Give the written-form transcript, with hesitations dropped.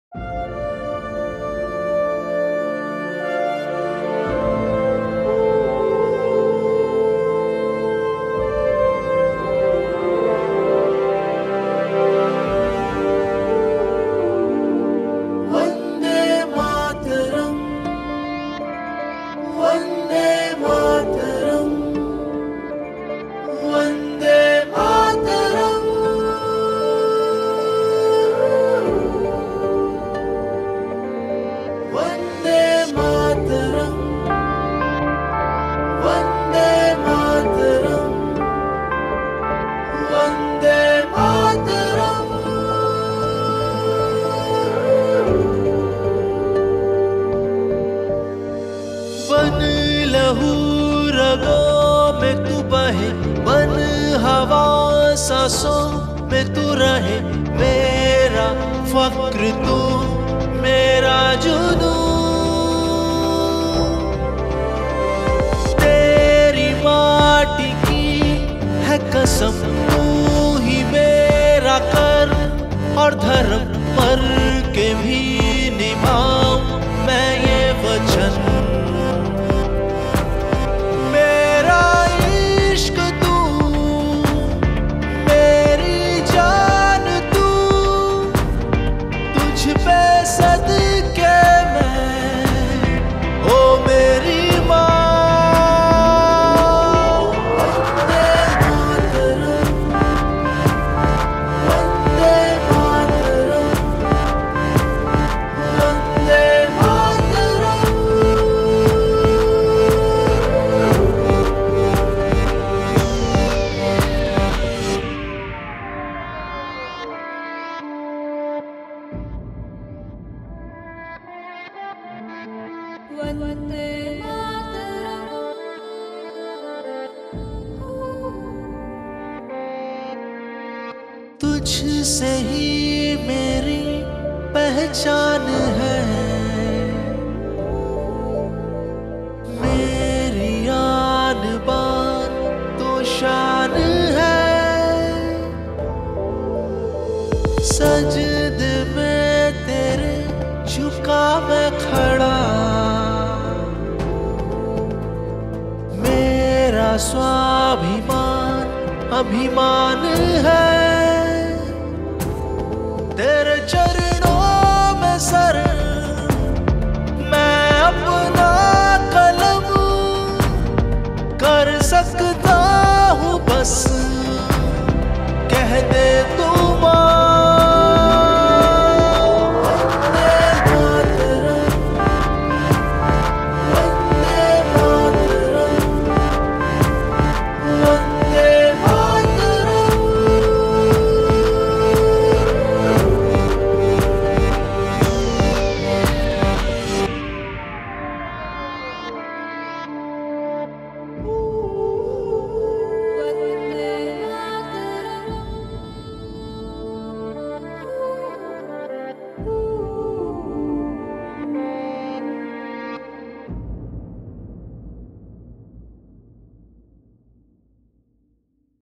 बन लहू रगों में तू बहे, बन हवा सांसों में तू रहे, मेरा फक्र तू मेरा जुनून। तेरी माटी की है कसम, तू ही मेरा कर्म और धर्म, मर के भी निभाऊं मैं ये वचन। वंदे मातरम। तुझसे ही मेरी पहचान है, मेरी आन बान तो शान है। सजदे में तेरे झुका मैं खड़ा, मेरा स्वाभिमान अभिमान है। तेरे चरणों में सर मैं अपना कलम कर सकता हूँ, बस कह दे